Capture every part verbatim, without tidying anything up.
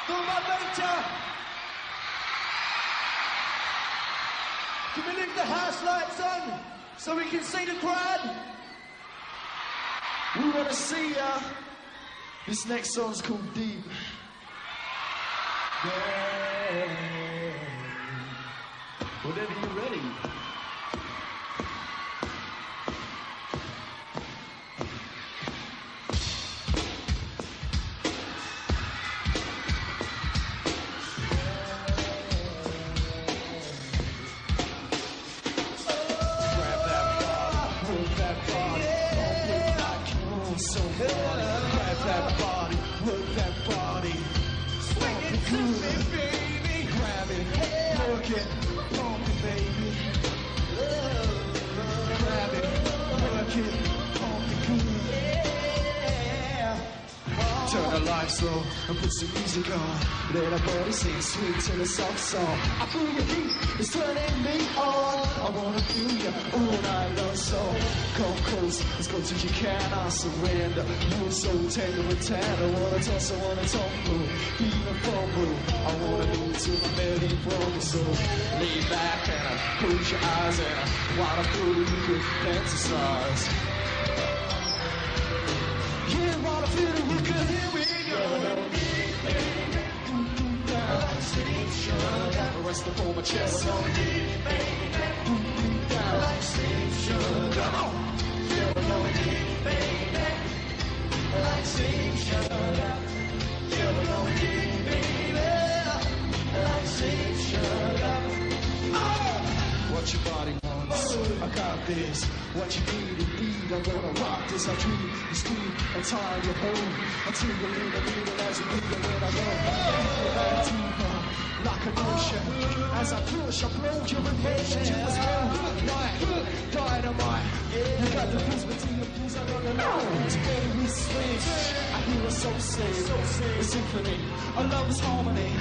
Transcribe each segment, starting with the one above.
for my major. Can we leave the house lights on so we can see the crowd? We want to see ya. This next song's called Deep. Yeah. Whenever you're ready. Turn the lights low and put some music on. Let our body sing sweet till a soft song. I feel your heat, it's turning me on. I wanna feel you all night long, so come close, as close as you can. I surrender. You're so tender and tan. I wanna toss, I wanna tumble, even fumble. I wanna move to the melody from your soul. Lay back and I close your eyes and I wanna feel you could fantasize. Yeah, I wanna feel it, we could hear it. Rest up on my chest. Come on. What your body wants, I got this. What you need, indeed, I'm gonna rock this. I treat you steam and tie your home until you leave the needle as you leave it when I go. Like an ocean, as I push, I blow your emotions. You must know, like dynamite. You got the peace between the peace, I don't know. Together we swing. I hear a soul sing, a symphony, a love's harmony.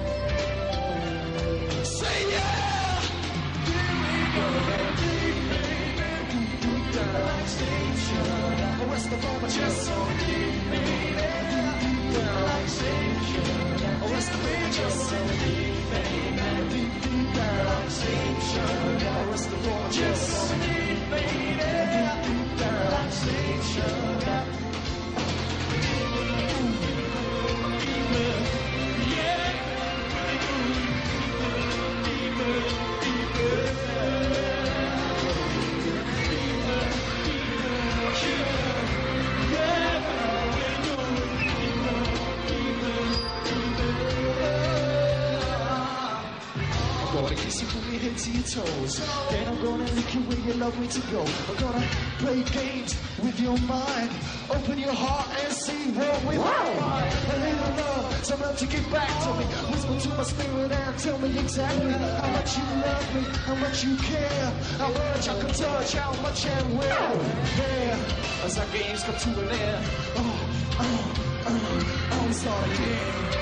Say yeah! Here we go, deep, baby. Deep, deep down, like station. The rest of all my chest, so deep, baby. Deep, deep down, like station. The rest of my chest, so deep. Deep, deep down, like station. The rest of all my chest, so deep, baby. Deep, deep down, like station. Kiss you from your head to your toes. Then I'm gonna lick you where you love me to go. I'm gonna play games with your mind. Open your heart and see what we find. A little love, some love to give back to me. Whisper to my spirit and tell me exactly how much you love me, how much you care, how much I can touch, how much and where. Yeah, as our games come to an end. Oh, oh, oh, oh, we start again.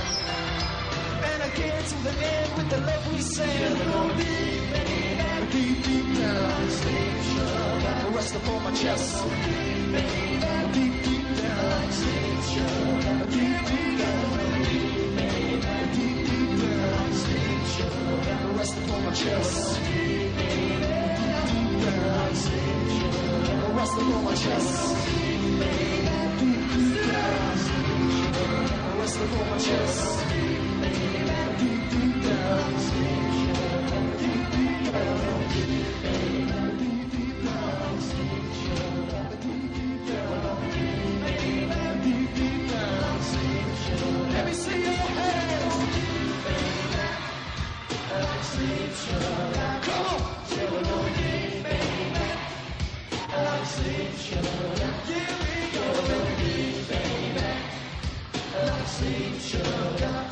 Again to the end with the love we send. Deep, baby, deep, deep down. The rest up on my chest. Deep, baby, deep, deep down. Deep, deep down. Deep, deep down. The rest up on my chest. Deep, deep down. The rest up on my chest. Deep, deep down. The rest up on my chest. Deep, deep down, deep, deep down, deep, deep down, deep, deep down, deep, deep down. Let me see your hands. Come on. Here we go. Sleep, sugar.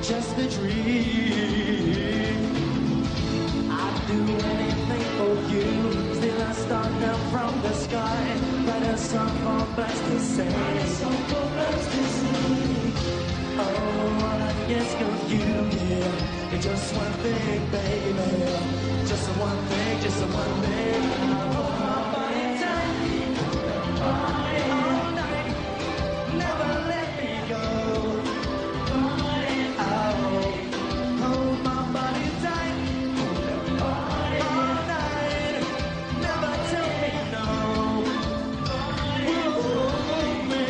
just a dream. I'd do anything for you. Still I start down from the sky. Write a song for birds to sing. Write a song for birds to sing. Oh, all I ask of you, yeah, it's just one thing, baby. Just one thing, just one thing. Hold my body tight, all night, never let me go. Oh, hold my body tight, all night, never tell me no. Hold me,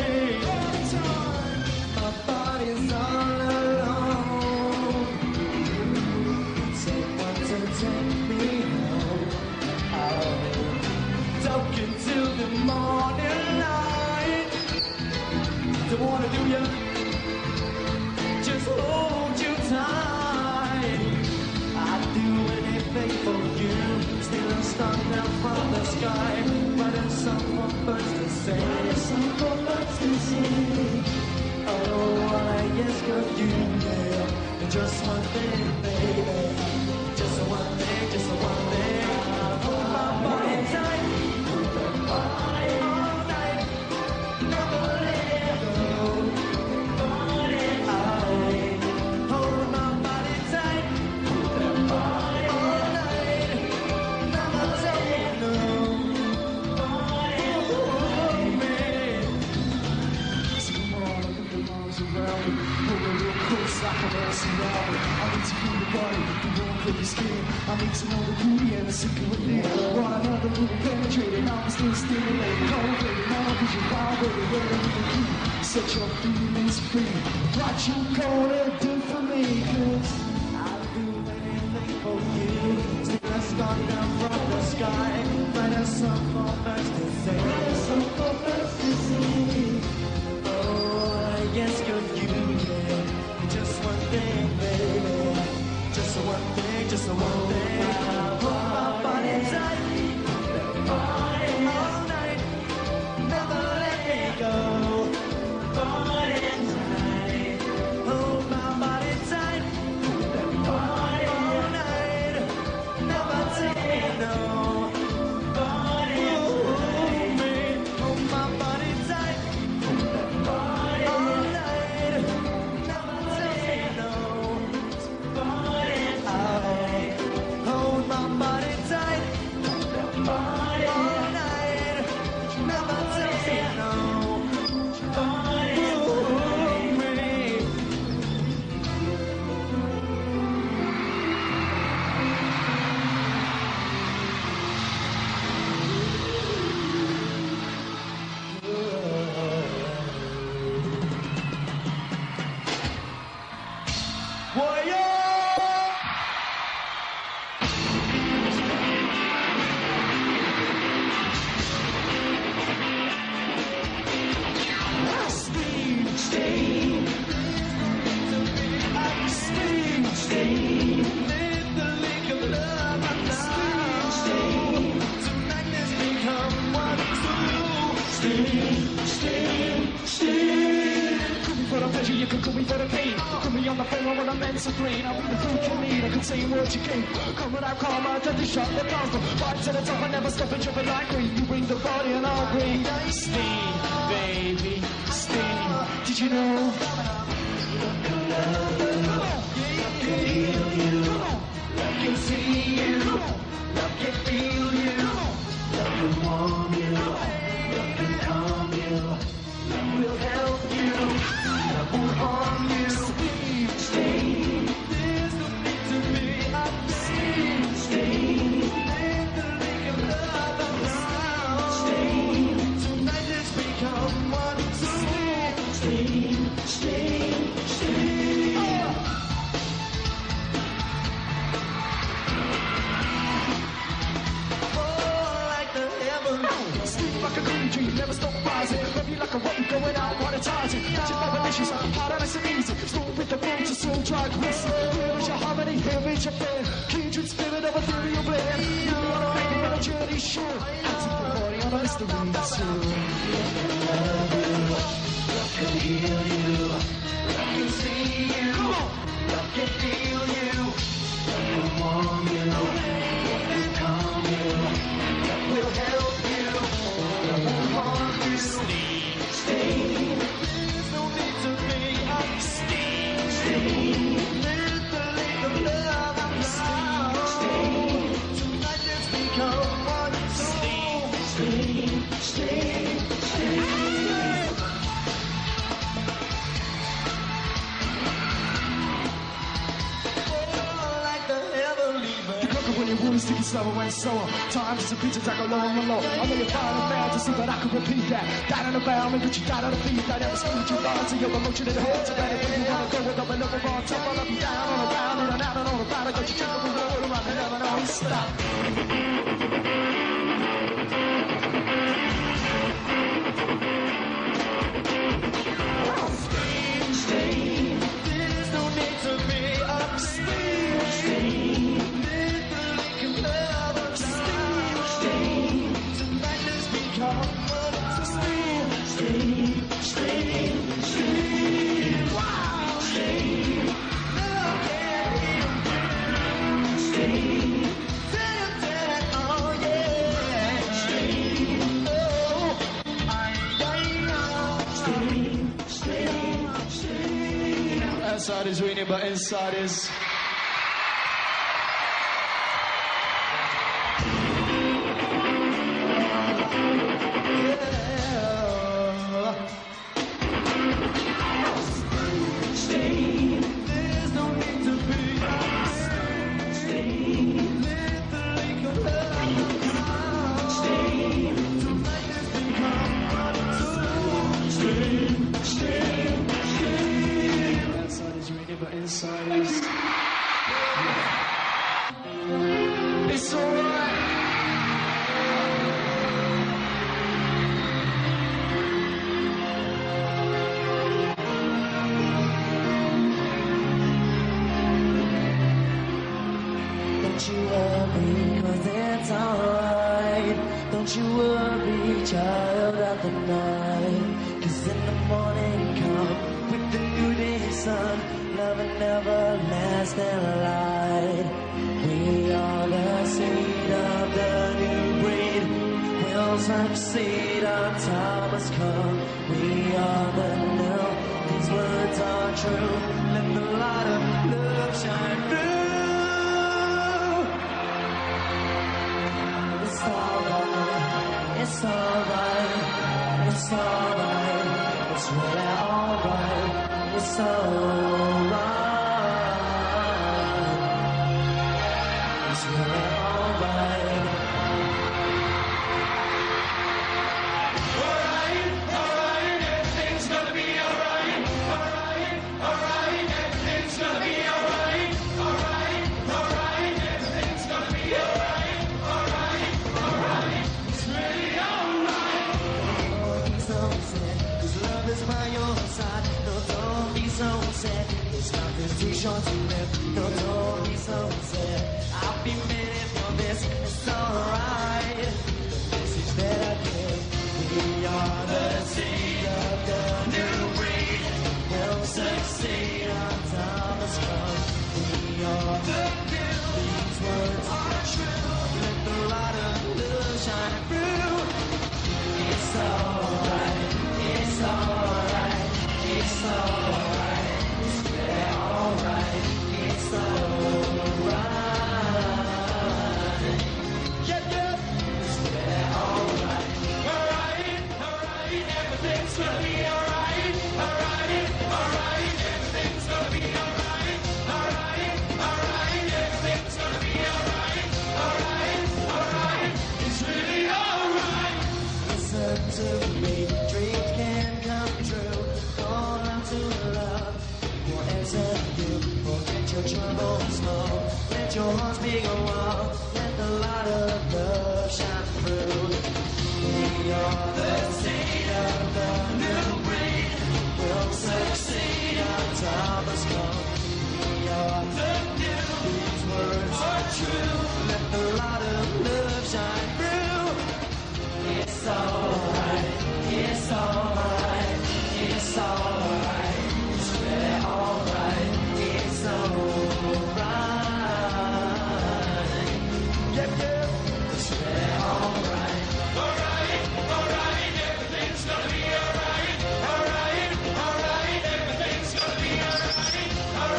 my body's all alone. Someone to take me home. Oh, talking till the morning light. Don't wanna do ya, just hold you tight. I'd do anything for you. Still I'm stuck down from the sky. Writing some for birds to sing. Writing some for birds to sing. Oh, all I ask of you, yeah, just one thing, baby. Just one thing, just one thing. Hold my body tight, all night, never let go. Oh, hold my body tight, all night, never tell me no. Hold me. So come on, look at the arms around me. Hold me real close like an ass around me. I need to feel your body, the warm for your skin. I need to know the beauty and the secret within. Want another little penetrating, I'm still stimulating. Cold baby, now cause you're wild baby, ready to be. Set your feelings free. What you gonna do for me? Cause I'll do anything for you. Still I start down from the sky. Write a song for birds to sing. Write a song for birds to sing. Oh, I ask of you, yeah, just one thing, baby. Just one thing, just one thing. Hold my body tight, all night, never let me go. Body tight, hold my body tight, all night, never tell me no. Hold me, hold my body tight, all night, never tell me no. Hold my body tight, all night, never tell me no. Hold me. Warrior! Steam, steam, steam, steam. Let the link of love steam, steam. Tonight let's become one, two. Steam, steam, steam. Could be for the pleasure, you could, could be for the pain. Could be on the phone when I'm mental drain. I'll be the food you need, I could say what you can. Come without karma, then to shut the down. Right to the top, I never stop and jumping like green. You bring the body and I'll bring steam, baby, steam. Did you know? Love can heal you. Love can see you. Love can feel you. Love can warm you. Love can calm you. Love will help you. Love will harm you. Steam, steam. There's no need to be steam, steam. Let the link of love around. Steam. Tonight let's become one. Steam, steam, steam, steam. Oh. Like the heavens. Sleep like a green tree, never stop rising. Love you like a rope going out, what a charging. Catching vibrations, hard and nice and easy. Slow with the boat, just so drag whistle. Here is your harmony, here is your pain. Kindred spirit of ethereal blend. You wanna make it on a journey, sure. I'll take your body on a mystery tour. Love can love you, love can heal you, love can see you. Come on. your wounds, sticky slower and slower. Time just a picture that go low on the low. I know you're fine and fail just so that I can repeat that. Down on the bow, maybe you got on the feet. That ever screwed you down to your emotion in the head. So that if you wanna go with up and over on top, I'll be down on around and on out and on about. I got you tripping the road around and never know stop. Outside is winning, but inside is. But inside is. It's alright. Don't you worry, 'cause it's alright. Don't you worry, child of the night. 'Cause in the morning come with the new day sun. Love and everlasting light. We are the seed of the new breed. We'll succeed, our time has come. We are the new. These words are true. Let the light of love shine through. It's alright. It's alright. It's alright. It's really alright. It's alright. It's really alright. Alright, alright, everything's gonna be alright. Alright, alright, everything's gonna be alright. Alright, alright, everything's gonna be alright. Alright, alright, it's really alright. Don't be so sad, 'cause love is by your side. No, don't be so sad. It's not this t-shirt to live. No, don't be so sad. I'll be made for this. It's alright. The message that I give. We are the seed of the new breed. We'll succeed. Our time has come. We are the new. These words are true. Let the light of love shine through. It's alright. It's alright. It's alright. It's really alright. It's alright. Yeah, yeah. It's really alright. Alright, alright, everything's gonna be alright. Alright, alright, everything's gonna be alright. Alright, alright, everything's gonna be alright. Alright, alright, it's really alright. Listen to me. Dreams can come true. Call out to love. Will answer you. Forget your troubles slow. Let your heart speak a while. Let the light of love shine through. We are the seed of the new breed. We'll succeed. Our time has come. We are the new. These words are true. Let the light of love shine through. It's alright. It's alright. It's alright. It's really alright. It's alright. Yeah, yeah. It's really alright. Alright, alright, everything's gonna be alright. Alright, alright, everything's gonna be alright.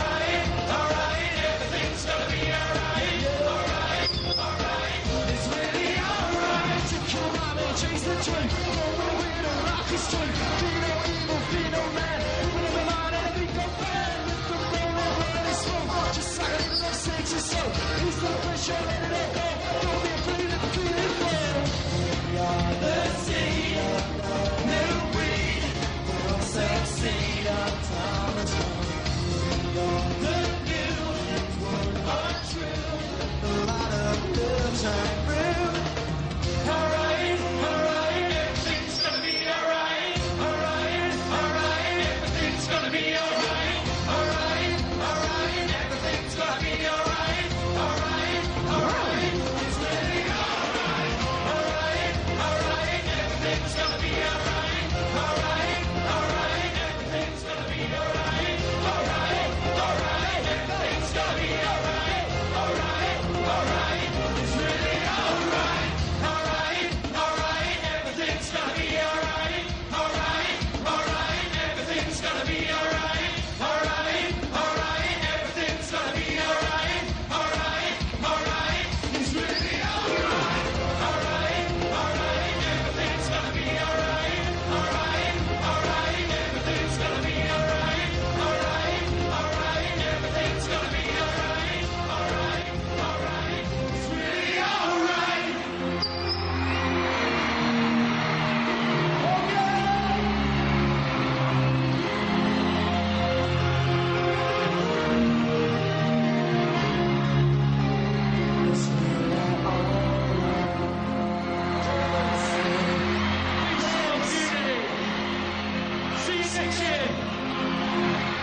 show, let it all go. Don't be afraid of the feeling flow. We are the seed of the new breed. We'll succeed up time and time. We are the new and one untrue. A lot of love shine through. Alright, alright, everything's gonna be alright. Alright, alright, everything's gonna be alright. Alright, alright, everything's gonna be alright. Alright, alright, it's really alright. Alright, alright, everything's gonna be alright. Alright, alright, everything's gonna be alright. Alright, alright, everything's gonna be alright. Alright, alright, it's really alright. Alright, alright, everything's gonna be alright. Alright, alright, everything's gonna be alright. Alright, alright, everything's gonna be alright. Alright, alright, it's really alright. Alright, alright, everything's gonna be alright. Alright, alright, everything's gonna be alright. Alright, alright, everything's gonna be alright. Alright, alright, it's really alright. See you next year.